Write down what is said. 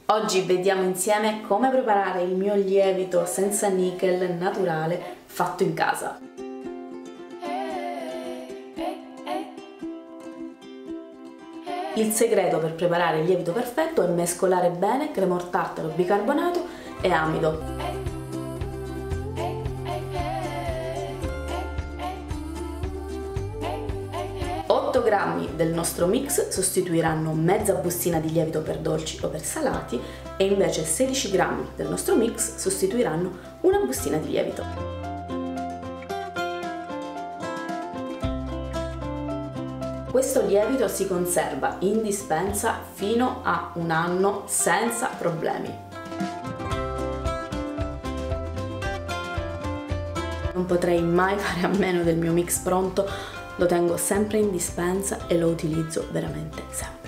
Oggi vediamo insieme come preparare il mio lievito senza nickel naturale fatto in casa. Il segreto per preparare il lievito perfetto è mescolare bene crema or tartaro, bicarbonato e amido. 8 grammi del nostro mix sostituiranno mezza bustina di lievito per dolci o per salati e invece 16 grammi del nostro mix sostituiranno una bustina di lievito. Questo lievito si conserva in dispensa fino a un anno senza problemi. Non potrei mai fare a meno del mio mix pronto. Lo tengo sempre in dispensa e lo utilizzo veramente sempre.